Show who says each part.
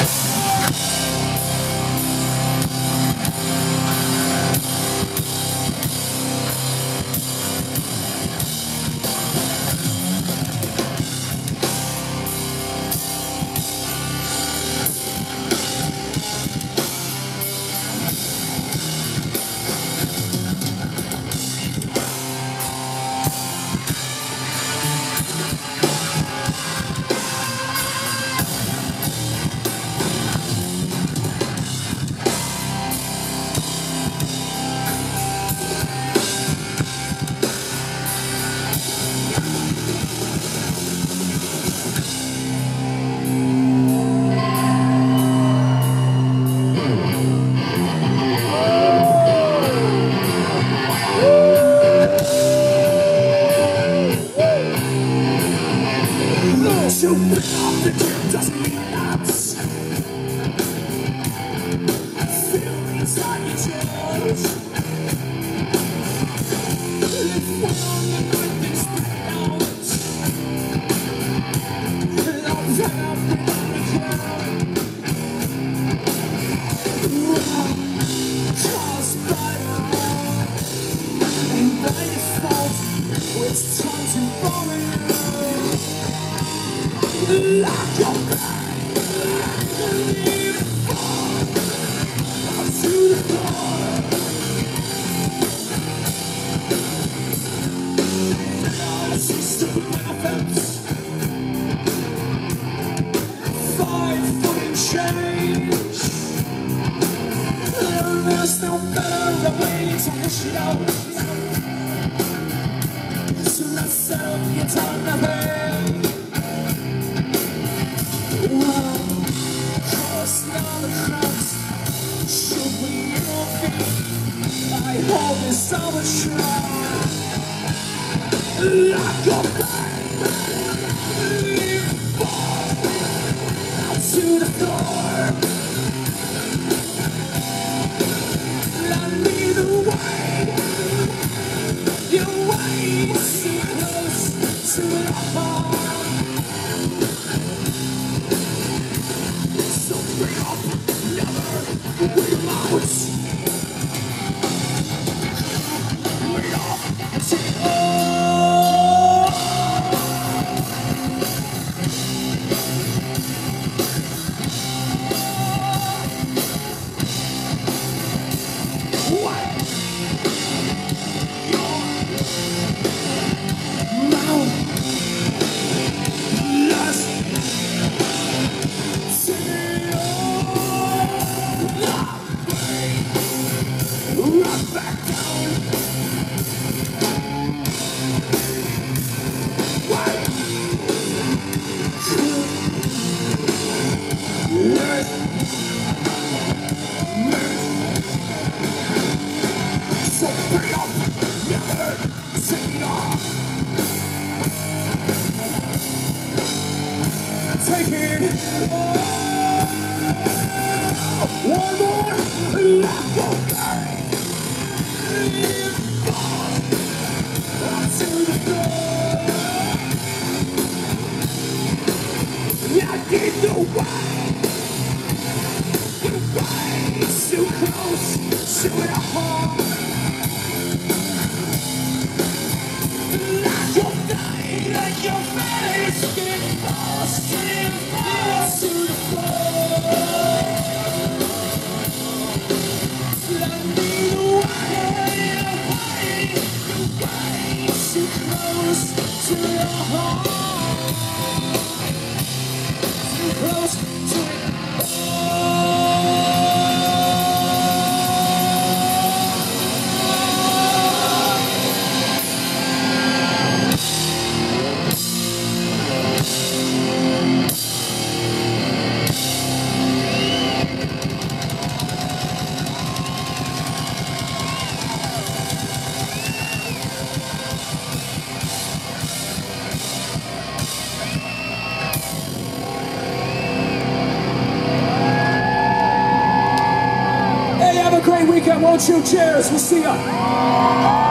Speaker 1: There's no better way to push it out. So let's settle your tongue nothing. Cross down the crowds, show me your feet. I hold this albatross like a bang. You fall out to the floor. You're way too close to the heart. So bring up, never bring out. Bring up, take all. What? Take it. One more. To the floor. I get the way. You're way too close to the heart. Like your face, like your face, get lost to the floor. Let me away, you're way too close to the heart. Too close to it. Great weekend, won't you? Cheers, we'll see ya.